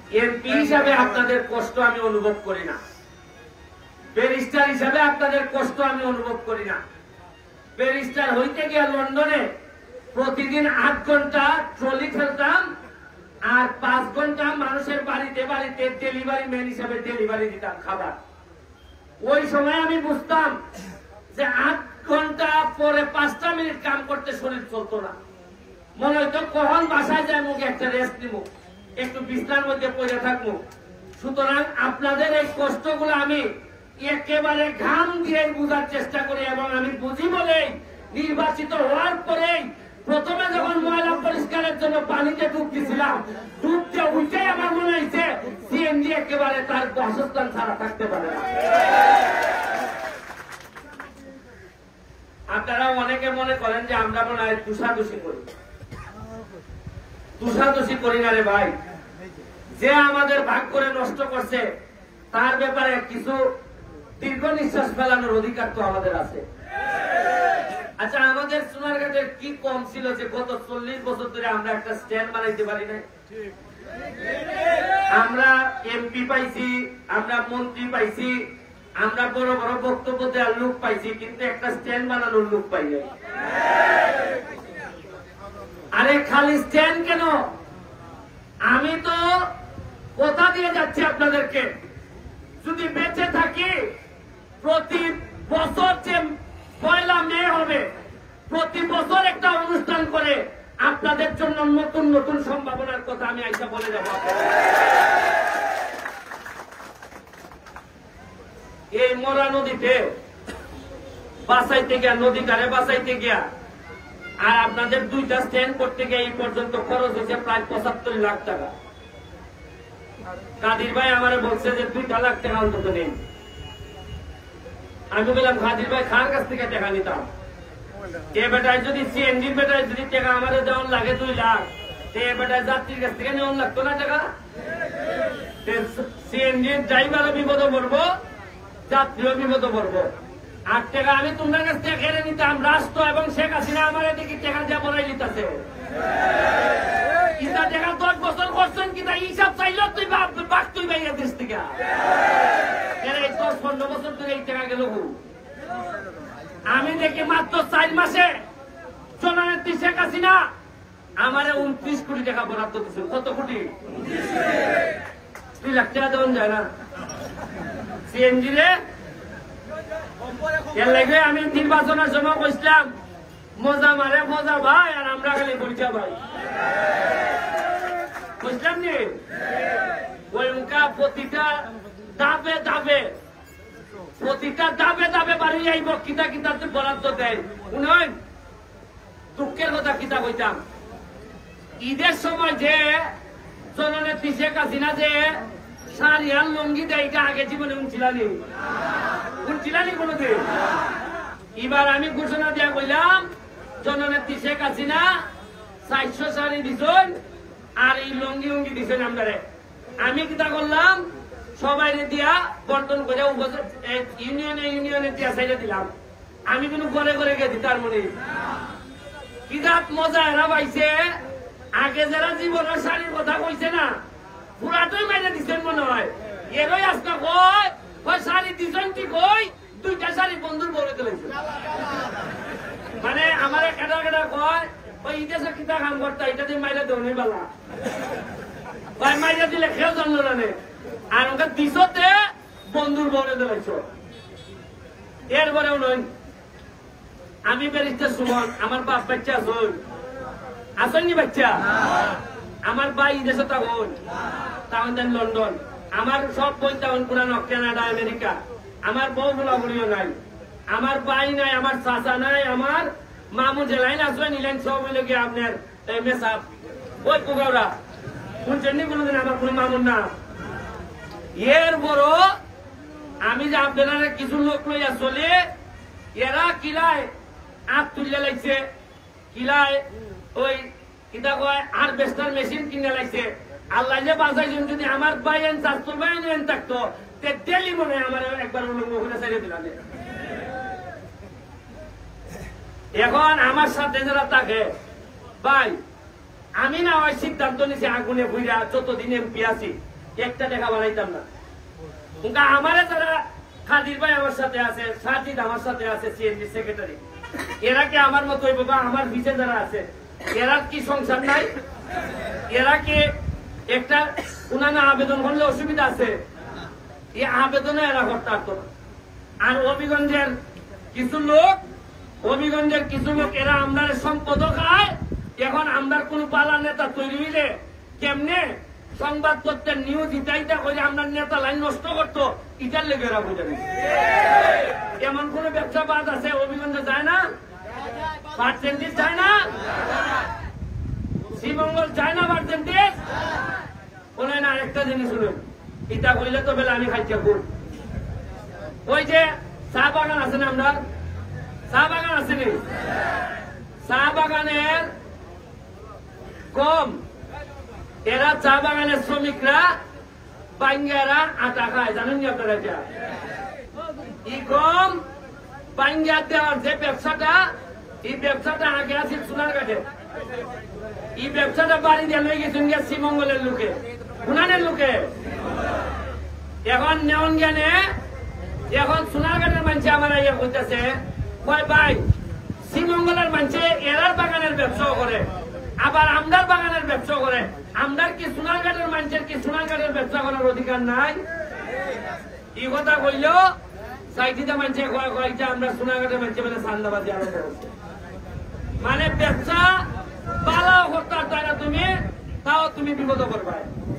MP হিসাবে আপনাদের কষ্ট আমি অনুভব করি না, ব্যারিস্টার হিসাবে আপনাদের কষ্ট আমি অনুভব করি না। ব্যারিস্টার হইতে গিয়ে লন্ডনে প্রতিদিন 8 ঘন্টা ট্রলি ফেলতাম আর 5 ঘন্টা মানুষের বাড়িতে বাড়িতে ডেলিভারি ম্যান হিসাবে ডেলিভারি দিতাম খাবার। ওই সময় আমি বুঝতাম যে 8 ঘন্টা পরে 5টা মিনিট কাম করতে শরীর চলতো না, মনে হইতো কখন বাসায় যায় মুখে একটা রেস্ট নিব, একটু বিছনার মধ্যে পড়ে থাকবো। সুতরাং আপনাদের এই কষ্টগুলো আমি একেবারে ঘাম দিয়ে বুঝার চেষ্টা করি এবং আমি বুঝি বলেই নির্বাচিত হওয়ার পরেই প্রথমে যখন ময়লা পরিষ্কারের জন্য পানিতে ডুব দিয়েছিলাম, ডুবতে উঠেই আমার মনে হয়েছে সিএনজি একেবারে তার বাসস্থান ছাড়া থাকতে পারে না। আপনারা অনেকে মনে করেন যে আমরা মনে হয় তুষাদুষি করি। তুষাদুষি করি না রে ভাই, যে আমাদের ভাগ করে নষ্ট করছে তার ব্যাপারে কিছু দীর্ঘ নিঃশ্বাস ফেলানোর অধিকার তো আমাদের আছে। আচ্ছা, আমাদের সোনারঘাটের কি কম ছিল যে গত 40 বছর ধরে আমরা একটা স্ট্যান্ড বানাইতে পারি না? আমরা এমপি পাইছি, আমরা মন্ত্রী পাইছি, আমরা বড় বড় বক্তব্য দেওয়ার লোক পাইছি, কিন্তু একটা স্ট্যান্ড বানানোর লোক পাই নাই। আরে খালি স্ট্যান্ড কেন, আমি তো কথা দিয়ে যাচ্ছি আপনাদেরকে, যদি বেঁচে থাকি প্রতি বছর যে 1 মে হবে, প্রতি বছর একটা অনুষ্ঠান করে আপনাদের জন্য নতুন নতুন সম্ভাবনার কথা আমি আইসা বলে যাব। এই মরা নদীতে বাঁচাইতে গিয়া, নদীটারে বাঁচাইতে গিয়া আর আপনাদের 2টা স্ট্যান্ড করতে গিয়ে এই পর্যন্ত খরচ হয়েছে প্রায় 75 লাখ টাকা। কাদির ভাই আমারে বলছে যে 2 লাখ টাকা অন্তত নেই। আমি বললাম কাদির ভাই খার কাছ থেকে টাকা নিতাম, এ বেটায় যদি সিএনজির বেটায় যদি টাকা আমাদের দেওয়ার লাগে 2 লাখ, এ বেটায় যাত্রীর কাছ থেকে নেওয়ার লাগতো না টাকা? সিএনজির ড্রাইভারও বিপদে পড়বো, যাত্রীও বিপদে পড়বো। 8 টাকা আমি তোমার কাছ থেকে কেড়ে নিতাম, রাষ্ট্র এবং শেখ হাসিনা আমার এদিকে টাকা দিয়ে বড়াই নিতেছে। কিতা টাকা 10 বছর করছেন, কিতা হিসাব চাইল তুই বাক তুই বাইরে দেশ থেকে। এই 10-15 বছর ধরে এই টাকা গেল। আমি দেখি মাত্র 4 মাসে জননেত্রী শেখ হাসিনা আমারে 29 কোটি টাকা বরাদ্দ দিচ্ছে। কত কোটি? 2 লাখ টাকা দেওয়া যায় না সিএনজি রে। এর লাগে আমি নির্বাচনের সময় কইছিলাম মজা মারে মজা ভাই, আর আমরা খালি পরিচয় ভাই বুঝলাম নি। ওই উনকা প্রতিটা দাবে দাবে বাড়ি আইব, কিতা কিতা বরাদ্দ দেয়। উনি দুঃখের কথা কিতা কইতাম, ঈদের সময় যে জননেত্রী শেখ হাসিনা যে শাড়ি আর লুঙ্গি দেয়, এটা আগে জীবনে উনছিলানি কোনদিন? এবার আমি ঘোষণা দিয়া কইলাম জননেত্রী শেখ হাসিনা 400 শাড়ি দিছেন আর এই লুঙ্গি উঙ্গি দিছেন। আমি কিতা করলাম, সবাই দিয়া বর্তন করে ইউনিয়নে দিয়া সাইডে দিলাম। আমি কিন্তু ঘরে ঘরে গেছি। তার মনে কিরাত মজা এরা পাইছে। আগে যারা জীবনের শাড়ির কথা কইছে না, পুরাটাই মাইনে দিচ্ছেন মনে হয়। এরই আজকে কয় শাড়ি দিচ্ছেন ঠিক, ওই 2টা শাড়ি বন্ধুর বলে দিলেছে। মানে আমার কেটা কেটা কয় ওই ইতিহাসের কিতা কাম করতা, এটা দিয়ে মাইরা দেওয়া বেলা ভাই, মাইরা দিলে খেয়েও জানলো না। আর ওকে দিশতে বন্ধুর বলে দিলেছ। এরপরেও নয়, আমি ব্যারিস্টার সুমন, আমার বাপ বাচ্চা আসেননি বাচ্চা, আমার ভাই দেশে তখন দেন লন্ডন, আমার সব বই তখন পুরানো কানাডা আমেরিকা, আমার বউ বুড়াবুড়িও নাই, আমার ভাই নাই, আমার চাচা নাই, আমার মামু জেলাইন আসবে নিলেন সব মিলে গিয়ে আপনার মেসাপ ওই কুকাওরা শুনছেন কোনদিন আমার কোন মামুর না। এর বড় আমি যে আপনারা কিছু লোক লইয়া চলে, এরা কিলায় আপ তুলে লাগছে, কিলায় ওই কিতা কয় হারভেস্টার মেশিন কিনে লাগছে। আল্লাহ যে বাঁচাইছেন, যদি আমার ভাই চাষতুর ভাই থাকতো ডেলি মনে আমার একবার ওখানে ছেড়ে দিলাম। এখন আমার সাথে যারা থাকে ভাই, আমি না ওই সিদ্ধান্ত নিছি আগুনে বুঝা যতদিন এমপি আছি একটা টাকা বানাইতাম না। আমারে যারা খাদির ভাই আমার সাথে আছে, সাজিদ আমার সাথে আছে, সিএনজি সেক্রেটারি, এরা কি আমার মতোই বাবা? আমার ভিসে যারা আছে এরা কি সংসার নাই? এরা কি একটা উনানা আবেদন করলে অসুবিধা আছে? এই আবেদনে এরা করতে পারতো না। আর হবিগঞ্জের কিছু লোক এরা আমরার সম্পদ খায়। এখন আমরার কোন পালা নেতা তৈরি হইলে কেমনে সংবাদপত্রের নিউজ ইটাইটা করে আমরা নেতা লাইন নষ্ট করতো, ইটার লেগে এরা বুঝে নেই। এমন কোন ব্যবসা বাদ আছে হবিগঞ্জে যায় না? পার্সেন্টেজ যায় না? শ্রীমঙ্গল যায় না পার্সেন্টেজ? বলে না একটা জিনিস শুনুন, ইটা কইলে তো বেলা আমি খাইছি খুব। ওই যে চা বাগান আছে না, আমরা চা বাগান আছে নি, চা বাগানের কম এরা চা বাগানের শ্রমিকরা বাঙ্গারা আটা খায়, জানেন নি আপনারা? এটা ই কম বাঙ্গা দেওয়ার যে ব্যবসাটা, এই ব্যবসাটা আগে আছে সোনারঘাটে। এই ব্যবসাটা বাড়ি দিয়ে লই গেছেন শ্রীমঙ্গলের লোকে, গুনানের লোকে। এখন নেওয়ান জ্ঞানে এখন সোনারঘাটের মানুষ আমার ইয়ে করতেছে, কয় ভাই শ্রীমঙ্গলের মানুষে এরার বাগানের ব্যবসাও করে, আবার আমদার বাগানের ব্যবসা করে। আমদার কি সোনারঘাটের মানুষের কি সোনারঘাটের ব্যবসা করার অধিকার নাই? এই কথা কইলেও সাইটিতে মানুষে কয়েকটা আমরা সোনারঘাটের মানুষে মানে সান্দাবাজি আরম্ভ করছে। মানে ব্যবসা পালাও করতে পারতো না তুমি, তাও তুমি বিপদ করবা।